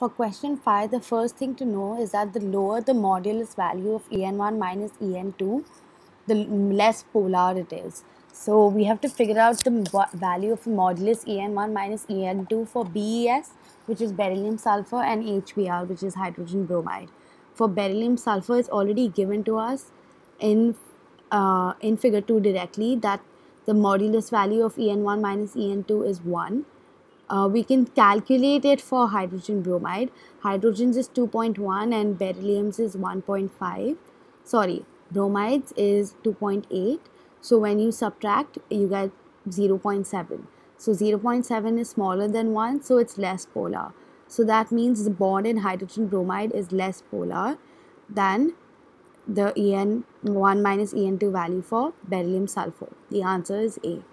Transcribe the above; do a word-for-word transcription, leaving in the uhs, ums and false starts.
for question five, the first thing to know is that the lower the modulus value of E N one minus E N two, the less polar it is. So we have to figure out the value of modulus E N one minus E N two for B E S, which is beryllium sulfur, and H B r, which is hydrogen bromide. For beryllium sulfur, it's already given to us in uh, in figure two directly that the modulus value of E N one minus E N two is one. Uh, we can calculate it for hydrogen bromide. Hydrogen's is two point one and beryllium's is one point five. Sorry, bromide's is two point eight. So when you subtract, you get zero point seven. So zero point seven is smaller than one, so it's less polar. So that means the bond in hydrogen bromide is less polar than the E N one minus E N two value for beryllium sulfur. The answer is A.